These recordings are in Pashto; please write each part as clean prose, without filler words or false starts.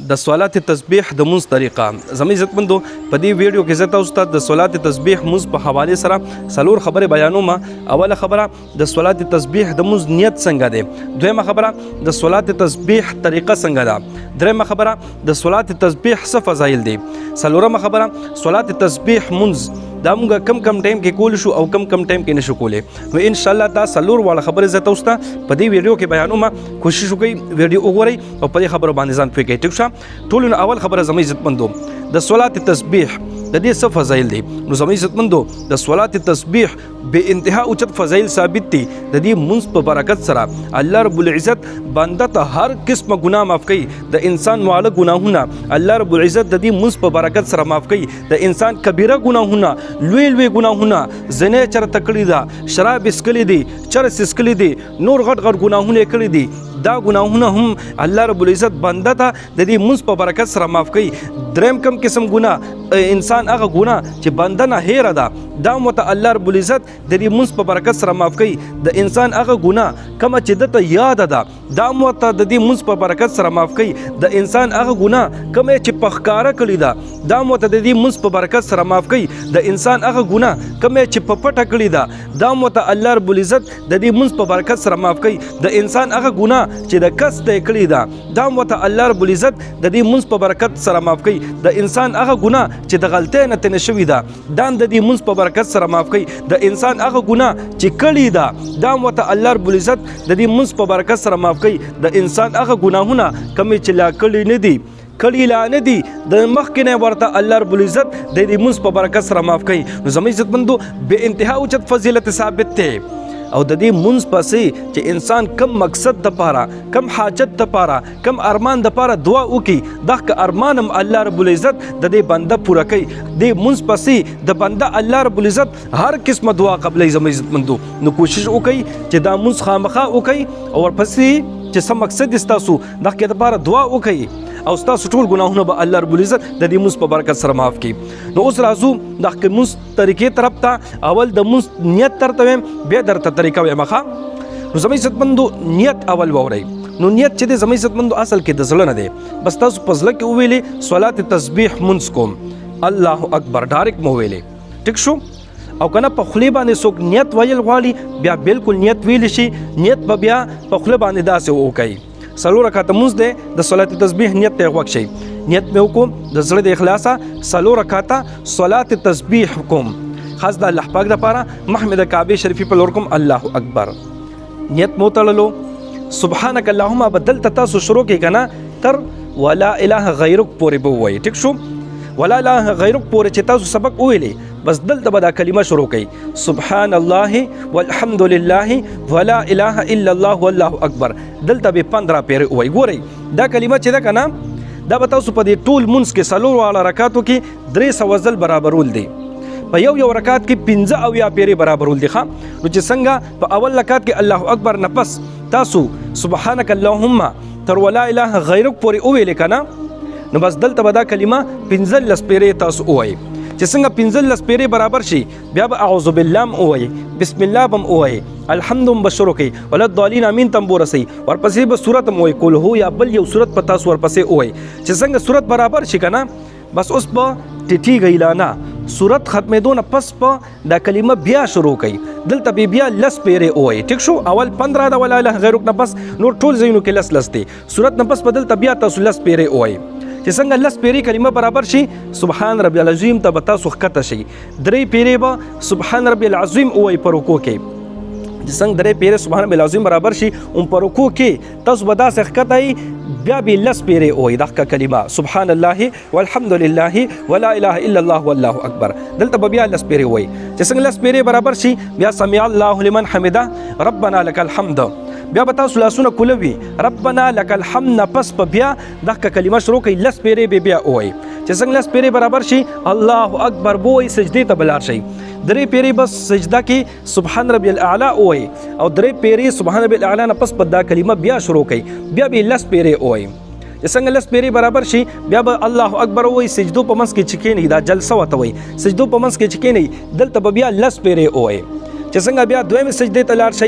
د صلات تسبیح د مونږ طریقه زموږ عزتمندو په دې ویډیو کې زه تاسو ته د صلات تسبیح مونږ په حواله سره څلور خبرې بیانوم. اوله خبره د صلات تسبیح د مونږ نیت څنګه دی. دویمه خبره د صلات تسبیح طریقه څنګه ده. دریمه خبره د صلات تسبیح څه فضایل دي. څلورمه خبره صلات تسبیح مونږ دا موږ کم ټایم کې کول شو او کم ټایم کې نشو کولی. نو ان شاء الله دا څلور واړه خبرې زه تاسو ته په دې ویډیو کې بیانوم. کوشش وکړئ ویډیو وګورئ او په دې خبرو باندې ځان پوه کړئ. ټیک شه. ټولو نه اول خبره زموږ عزتمندو د صلات تسبیح د دې څه فضایل دي. نو زموږ عزتمندو د صلات تسبیح به انتها اوچت فضایل ثابت دي. د دې مونږ په برکت سره الله رب العزت بنده ته هر قسمه ګناه معاف کوي. د انسان واړه ګناهونه الله رب العزت د دې مونږ په برکت سره معاف کوي. د انسان کبیره ګناهونه لوی ګناهونه زنه چرته کړی ده، شراب اسکلی دي، چرس اسکلی دي، نور غټ ګناهونه کړی دي. دا ګناهونه هم الله رب العزت بنده ته د دې مونږ په برکت سره معاف کوي. دریم کم قسم ګناه انسان هغه ګناه چې بنده نه هیره ده دا مته الله رب العزت د دې مونږ په برکت سره معاف کوي. د انسان هغه ګناه کومه چې دته یاد ده دا مته د دې مونږ په برکت سره معاف کوي. د انسان هغه ګناه کومه چې په ښکاره کړې ده دا مته د دې مونږ په برکت سره معاف کوي. د انسان هغه ګناه کومه چې په پټه کړې ده دا مته الله رب العزت د دې مونږ په برکت سره معاف کوي. د انسان هغه ګناه چې د کس ته کړی ده دا مته الله رب العزت د دې مونږ په برکت سره معاف کوي. د انسان هغه ګناه چې د غلطۍ نه تنه شوی ده دا د دې مونږ په برکت سره معاف کوي. د انسان هغه ګناه چې کړی ده دا مته الله رب العزت د دې مونږ په برکت سره معاف کوي. د انسان هغه ګناهونه کوم چې لا کړی نه دي کړي لا نه دي د مخکې نه ورته الله رب العزت د دې مونږ په برکت سره معاف کوي. نو زموږ عزتمندو به انتها اوچت فضیلت ثابت دی. او د دې مونږ پسې چې انسان کم مقصد د پاره کم حاجت د پاره کم ارمان د پاره دعا وکي دغه ارمانم الله رب العزت د دې بنده پوره کوي. د مونږ پسې د بنده الله رب العزت هر قسمه دعا قبلې زموږ عزتمندو. نو کوشش وکي چې دا مونږ خامخا وکي او ورپسې چې سم مقصد ستاسو دغه د پاره دعا وکي او ستاسو ټول ګناهونه به الله رب العزت د دې مونږ په برکت سره معاف کړي. نو اوس راځو دغه مونږ طریقې طرف ته. اول د مونږ نیت درته وایم بیا درته طریقه وایم. نو زموږ عزتمندو نیت اول واورئ. نو نیت چې د زموږ عزتمندو اصل کې د زړه نه دی. بس تاسو په زړه کې وویلې صلات تسبیح مونږ کوم الله اکبر ډایرکټ مو ویلې. ټیک شو. او کنه په خولې باندې څوک نیت ویل غواړي بیا بالکل نیت ویل شي. نیت به بیا په خولې باندې داسې وکړي. څلور رکعاته مونځ دی د صلات تسبیح نیت ته وکړئ. نیت مې وکړم د زړه د اخلاصه څلور رکعاته صلات تسبیح کوم خاص د الله پاک لپاره محمد کعبه شریفي په لور کوم الله اکبر. نیت مو تړلو سبحانك اللهم بدلت تاسو شروع کې کنه تر ولا اله غیرک پورې به وایي. ټیک شو. ولا اله غیرک پورې چې تاسو سبق ویلې بس دلته به دا کلمه شروع کړئ سبحان الله والحمد لله ولا اله الا الله والله اکبر. دلته به 15 پیره وایي. ګورئ دا کلمه چې ده کنه دا به تاسو په دې ټول مونځ کې څلور واړه رکعاتو کې 300 ځل برابرول دي. په یو رکعت کې 15 او یا پیره برابرول دي. نو چې څنګه په اول رکعت کې الله اکبر نه پس تاسو سبحانك اللهم تر ولا اله غیرک پورې وویلې کنه نو بس دلته به دا کلمه 15 پیره تاسو وایي. چې څنګه 15 پیره برابر شي بیا به اعوذ بالله وایي بسم الله بم وایي الحمد بشرو کوي ولا الضالین امین تم ورسي ورپسې به سورت مو کول هو یا بل یو سورت په تاسو ورپسې وایي. چې څنګه سورت برابر شي کنه بس اوس په ټټی غیلانا سورت ختمېدو نه پس په دا کلمه بیا شروع کوي. دلته بیا لس پیره وایي. ټیک شو. اول 15 د ولا اله غیرک نه پس نور ټول ځایونو کې لس دي. سورت نه پس بدل بیا تاسو لس پیره وایي. چې څنګه لس پیری کلمه برابر شي سبحان ربي العظیم ته به تاسو ښکته شي. درې پیری به سبحان ربي العظیم وایي په رکوع کې. چې څنګه درې پیری سبحان ربي العظیم برابر شي په رکوع کې تاسو به داسې ښکته بیا به لس پیری وایي دغه کلمه سبحان الله والحمد لله ولا اله الا الله والله اکبر. دلته به بیا لس پیری وایي. چې څنګه لس پیری برابر شي بیا سمع الله لمن حمده ربنا لك الحمد بیا به تاسو لاسونه کولوي ربنا لك الحمد پس په بیا دغه کلمه شروع کوي لس پیری به بیا وایي. چې څنګه لس پیری برابر شي الله اکبر بوي سجدې ته بلار شي. درې پیری بس سجده کې سبحان ربي الاعلى وایي او درې پیری سبحان ربي الاعلى نه پس په دا کلمه بیا شروع کوي بیا به لس پیری وایي. چې څنګه لس پیری برابر شي بیا به الله اکبر وایي سجدو په منځ کې چکینی دا جلسه وته وایي سجدو په منځ کې چکینی دلته به بیا لس پیری وایي. چې څنګه بیا دویمه سجدې ته لاړ شي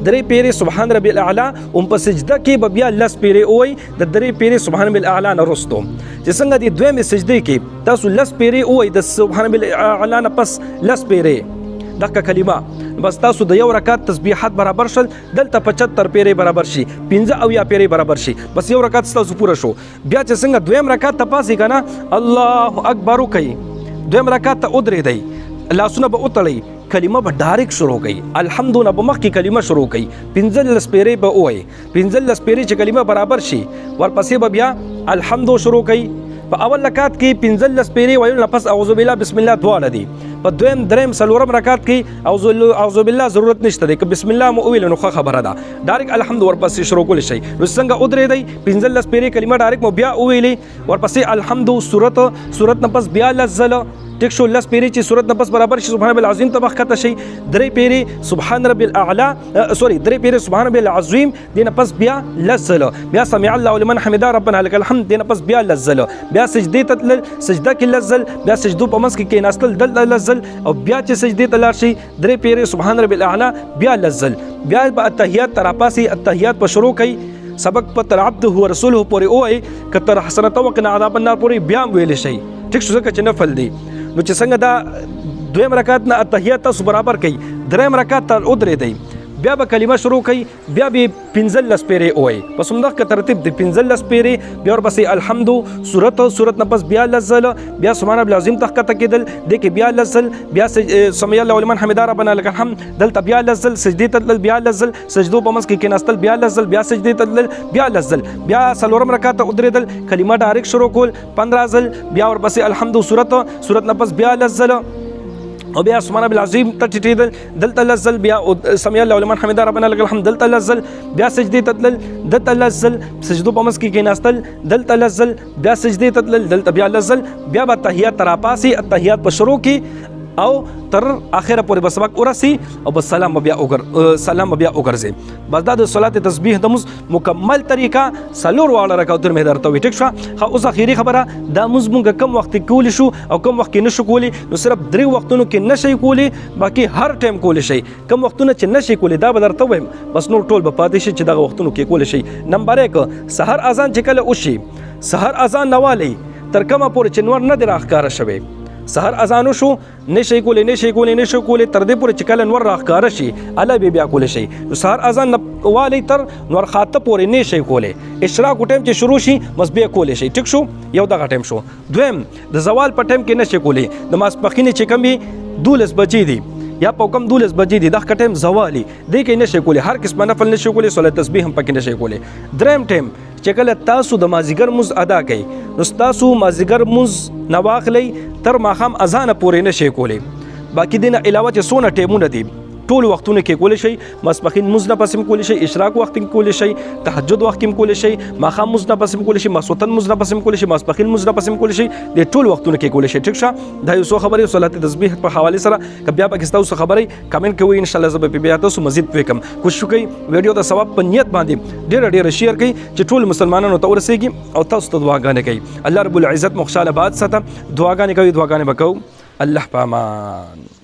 درې پیرې سبحان ربي الاعلى هم په سجده کې به بیا لس پیرې ووایي د درې پیرې سبحان ربي الاعلى نه وروستو چې څنګه د دویمې سجدې کې تاسو لس پیرې ووایي د سبحان ربي الاعلى نه پس لس پیرې دغه کلمه بس تاسو د یو رکعت تسبیحات برابر شل دلته 75 پیرې برابر شي 15 او یا پیرې برابر شي بس یو رکعت تاسو پوره شو بیا چې څنګه دویم رکعت ته پاسې کنه الله اکبر کوي دویم رکعت ته ودرېدئ لاسونه به وتړئ کلمه به ډایرک شروع کړئ الحمد نه به مخکې کلمه شروع کړئ 15 پیرې به ووایي 15 پیرې چې کلمه برابر شي ورپسې به بیا الحمد شروع کړئ په اول رکعت کې 15 پیرې ویل نه پس اعوذ بالله بسم الله دواړه دي په دویم دریم څلورم رکعت کې اعوذ بالله ضرورت نشته دی که بسم الله مو ویل نو خبره ده ډایرک الحمد ورپسې شروع کول شي نو څنګه ودرېدئ 15 پیرې کلمه ډایرک مو بیا ویلې ورپسې الحمد سورت نه پس بیا لزل ټیک شو لس پیرې چې سورت نه پس برابر شي سبحان ربي العظیم ته مخکته شي درې پیرې سبحان ربي الاعلى سوري درې پیرې سبحان ربي العظیم دې نه پس بیا لزل بیا سمع الله لمن حمده ربنا لك الحمد دې نه پس بیا لزل بیا سجدې ته تلل سجده کې لزل بیا سجدو په منځ کې کېناستل دلته لزل او بیا چې سجدې ته لاړ شي درې پیرې سبحان ربي الاعلى بیا لزل بیا به التحیات تراپاسي التحیات په شروع کوي سبق په عبده ورسوله پورې اوه کتر حسنه وقنا عذاب النار پورې بیا ویل شي ټیک شو ځکه چې نفل دی نو چې څنګه دا دویم رکعت نه التحیات تاسو برابر کړئ دریم رکعت ته ودرېدئ بیا به کلمه شروع کړئ بیا به 15 پیرې ووایي پس همدغه ترتیب د 15 پیرې بیا ورپسې الحمد سورت نه پس بیا لزل بیا سبحان ربي العظیم ته ښکته کېدل دې کې بیا لزل بیا سمع الله لمن حمده ربنا لك الحمد دلته بیا لزل سجدې ته تلل بیا لزل سجدو په منځ کې کېناستل بیا لزل بیا سجدې ته تلل بیا لزل بیا څلورم رکعت ته ودرېدل کلمه ډایرک شروع کول 15 ځل بیا ورپسې الحمد سورت نه پس بیا لزل او بیا سبحان ربي العظیم ته ټیټېدل دلته لزل بیا سمع الله لمن حمده ربنا لك الحمد دلته لزل بیا سجدې ته تلل دلته لزل سجدو په منځ کې کېناستل دلته لزل بیا سجدې ته تلل دلته بیا لزل بیا به تحیات تراپاسي التحیات په شروع کې او تر اخره پورې به سبق ورسي او بس سلام بیا وګرځي بس دا د صلات تسبیح د مکمل طریقه څلور واړه رکعتونه مې درته وی ټیک شو خو اوس اخیری خبره دا مونږ کم وخت کولی شو او کم وخت کې نشو کولی نو صرف 3 وختونو کې نشي کولی باقي هر ټایم کولی شي کم وختونه چې نشي کولی دا به درته وایم بس نور ټول به پاتې شي چې دغه وختونو کې کولی شي نمبر 1 سحر اذان چې کله وشي سحر اذان نوالی تر کومه پورې چې نور نه دی راښکاره شوی سحر اذان شو نشي کولی تر دې پورې چې کله نور راښکاره شي اله بیا کولی شي سحر اذان والی تر نور خاطه پورې نشي کولی اشراق ټایم چې شروع شي بس بیا کولی شي ټیک شو یو دغه ټایم شو دویم د زوال په ټایم کې نشي کولی د ماسپښین چې کم 12 بجې دي یا په کوم 12 بجې دي دغه ټایم زوالي دې کې نشي کولی هر قسم نفل نشي کولی صلات تسبیح هم پکې نشي کولی دریم ټایم چې کله تاسو د مازیګر مز ادا کړئ نو تاسو مازیګر مز نه واخلئ تر ماښام اذان پورې نشي کولی باقي دینه علاوه چې څونه ټایمونه دي ټول وختونه کې کولی شي ماسپښین مز نه پسې کولی شي اشراق وخت کې کولی شي تهجد وخت کې کولی شي ماښام مز نه پسې کولی شي ماسوتن مز نه پسې کولی شي ماسپښین مز نه پسې کولی شي د ټول وختونه کې کولی شي ټیک شه دا یو څو خبرې صلات تسبیح په حواله سره که بیا پکې تاسو خبرې کمنټ کوئ ان شاء الله زه به بیا تاسو مزید وکم کوشش وکئ ویډیو د ثواب په نیت باندې ډېر شیر کړئ چې ټول مسلمانانو ته ورسیږي او تاسو ته دعاګانې کوي الله رب العزت مو خوشاله باد ساته دعاګانې کوي دعاګانې وکاو الله پامان